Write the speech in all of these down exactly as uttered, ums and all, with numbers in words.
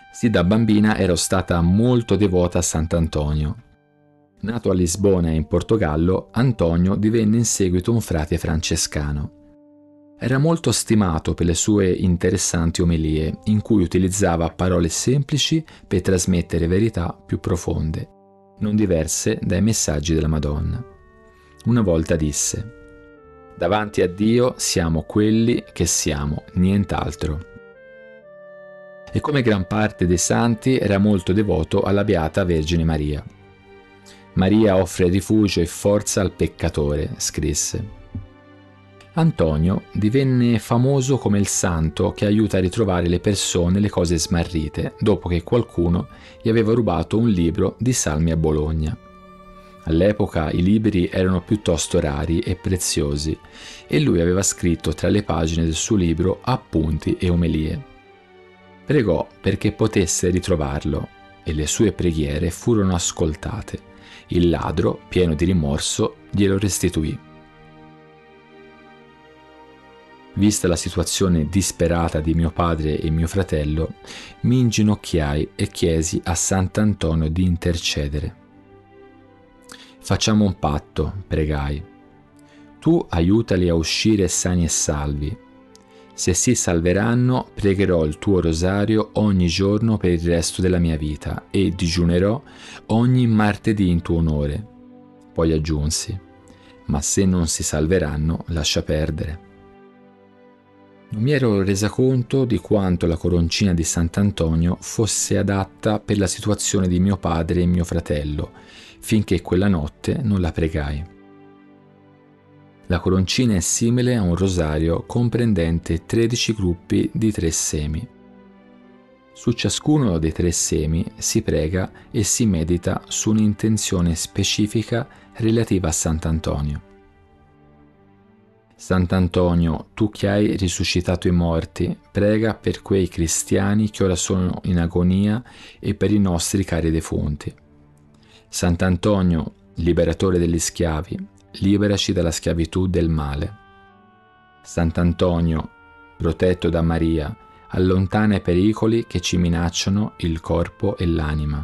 Sì, da bambina ero stata molto devota a Sant'Antonio. Nato a Lisbona e in Portogallo, Antonio divenne in seguito un frate francescano. Era molto stimato per le sue interessanti omelie, in cui utilizzava parole semplici per trasmettere verità più profonde, non diverse dai messaggi della Madonna. Una volta disse: «Davanti a Dio siamo quelli che siamo, nient'altro». E come gran parte dei santi era molto devoto alla Beata Vergine Maria. «Maria offre rifugio e forza al peccatore», scrisse. Antonio divenne famoso come il santo che aiuta a ritrovare le persone le cose smarrite dopo che qualcuno gli aveva rubato un libro di salmi a Bologna. All'epoca i libri erano piuttosto rari e preziosi e lui aveva scritto tra le pagine del suo libro appunti e omelie. Pregò perché potesse ritrovarlo e le sue preghiere furono ascoltate. Il ladro, pieno di rimorso, glielo restituì. Vista la situazione disperata di mio padre e mio fratello, mi inginocchiai e chiesi a Sant'Antonio di intercedere. «Facciamo un patto», pregai. «Tu aiutali a uscire sani e salvi. Se si salveranno, pregherò il tuo rosario ogni giorno per il resto della mia vita e digiunerò ogni martedì in tuo onore». Poi aggiunsi: «Ma se non si salveranno, lascia perdere». Non mi ero resa conto di quanto la coroncina di Sant'Antonio fosse adatta per la situazione di mio padre e mio fratello, finché quella notte non la pregai. La coroncina è simile a un rosario comprendente tredici gruppi di tre semi. Su ciascuno dei tre semi si prega e si medita su un'intenzione specifica relativa a Sant'Antonio. Sant'Antonio, tu che hai risuscitato i morti, prega per quei cristiani che ora sono in agonia e per i nostri cari defunti. Sant'Antonio, liberatore degli schiavi, liberaci dalla schiavitù del male. Sant'Antonio, protetto da Maria, allontana i pericoli che ci minacciano il corpo e l'anima.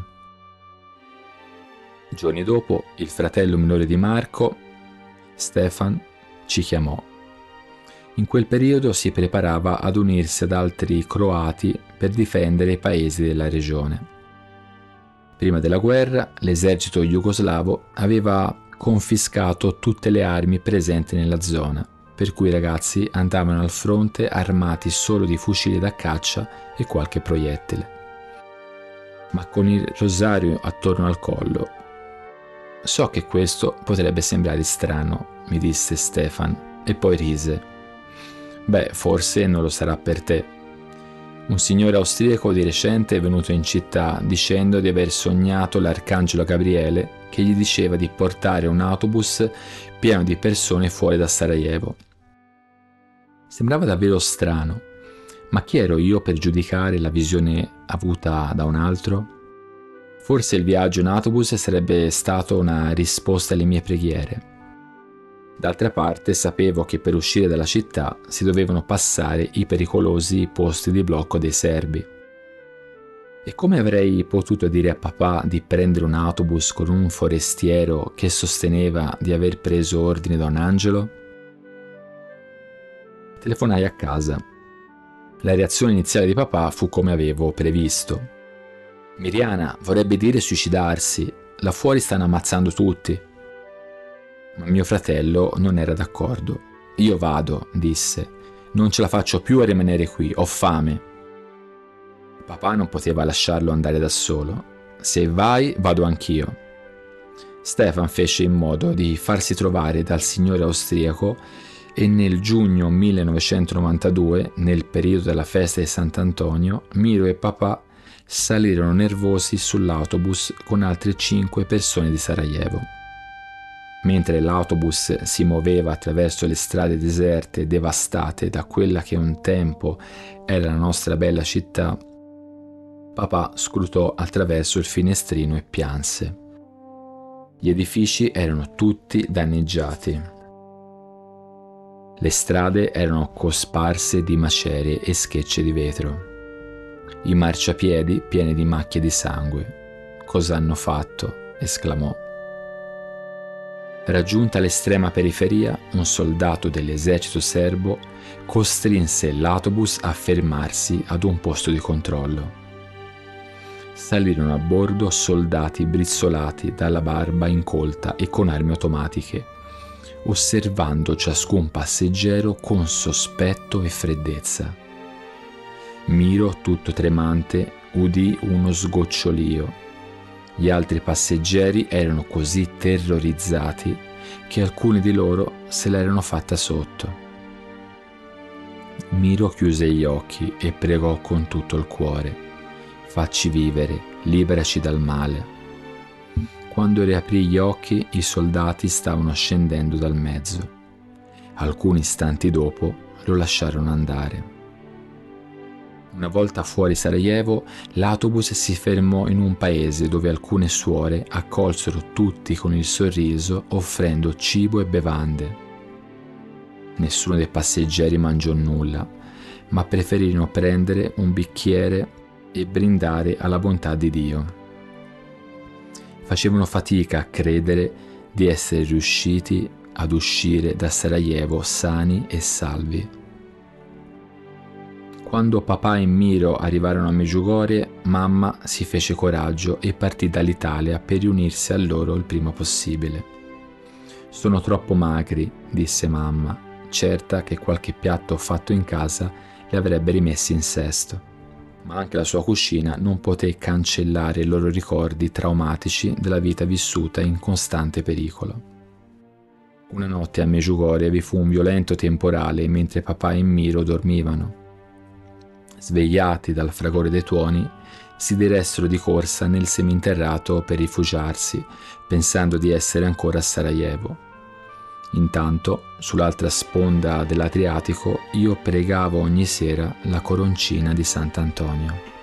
Giorni dopo, il fratello minore di Marco, Stefan, ci chiamò. In quel periodo si preparava ad unirsi ad altri croati per difendere i paesi della regione. Prima della guerra, l'esercito jugoslavo aveva confiscato tutte le armi presenti nella zona, per cui i ragazzi andavano al fronte armati solo di fucili da caccia e qualche proiettile, ma con il rosario attorno al collo. «So che questo potrebbe sembrare strano», mi disse Stefan, e poi rise. «Beh, forse non lo sarà per te. Un signore austriaco di recente è venuto in città dicendo di aver sognato l'arcangelo Gabriele che gli diceva di portare un autobus pieno di persone fuori da Sarajevo». Sembrava davvero strano, ma chi ero io per giudicare la visione avuta da un altro? Forse il viaggio in autobus sarebbe stato una risposta alle mie preghiere. D'altra parte sapevo che per uscire dalla città si dovevano passare i pericolosi posti di blocco dei serbi. E come avrei potuto dire a papà di prendere un autobus con un forestiero che sosteneva di aver preso ordine da un angelo? Telefonai a casa. La reazione iniziale di papà fu come avevo previsto. «Miriana, vorrebbe dire suicidarsi, là fuori stanno ammazzando tutti». Ma mio fratello non era d'accordo. «Io vado», disse, «non ce la faccio più a rimanere qui, ho fame». Papà non poteva lasciarlo andare da solo. «Se vai, vado anch'io». Stefan fece in modo di farsi trovare dal signore austriaco e nel giugno millenovecentonovantadue, nel periodo della festa di Sant'Antonio, Miro e papà salirono nervosi sull'autobus con altre cinque persone di Sarajevo. Mentre l'autobus si muoveva attraverso le strade deserte e devastate da quella che un tempo era la nostra bella città, papà scrutò attraverso il finestrino e pianse. Gli edifici erano tutti danneggiati. Le strade erano cosparse di macerie e schegge di vetro. i marciapiedi pieni di macchie di sangue. «Cosa hanno fatto?» esclamò. Raggiunta l'estrema periferia, un soldato dell'esercito serbo costrinse l'autobus a fermarsi ad un posto di controllo. Salirono a bordo soldati brizzolati dalla barba incolta e con armi automatiche, osservando ciascun passeggero con sospetto e freddezza. Miro, tutto tremante, udì uno sgocciolio. Gli altri passeggeri erano così terrorizzati che alcuni di loro se l'erano fatta sotto. Miro chiuse gli occhi e pregò con tutto il cuore: «Facci vivere, liberaci dal male». Quando riaprì gli occhi, i soldati stavano scendendo dal mezzo. Alcuni istanti dopo lo lasciarono andare. Una volta fuori Sarajevo, l'autobus si fermò in un paese dove alcune suore accolsero tutti con il sorriso, offrendo cibo e bevande. Nessuno dei passeggeri mangiò nulla, ma preferirono prendere un bicchiere e brindare alla bontà di Dio. Facevano fatica a credere di essere riusciti ad uscire da Sarajevo sani e salvi. Quando papà e Miro arrivarono a Medjugorje, mamma si fece coraggio e partì dall'Italia per riunirsi a loro il prima possibile. «Sono troppo magri», disse mamma, certa che qualche piatto fatto in casa li avrebbe rimessi in sesto. Ma anche la sua cucina non poté cancellare i loro ricordi traumatici della vita vissuta in costante pericolo. Una notte a Medjugorje vi fu un violento temporale mentre papà e Miro dormivano. Svegliati dal fragore dei tuoni, si diressero di corsa nel seminterrato per rifugiarsi, pensando di essere ancora a Sarajevo. Intanto, sull'altra sponda dell'Adriatico, io pregavo ogni sera la coroncina di Sant'Antonio.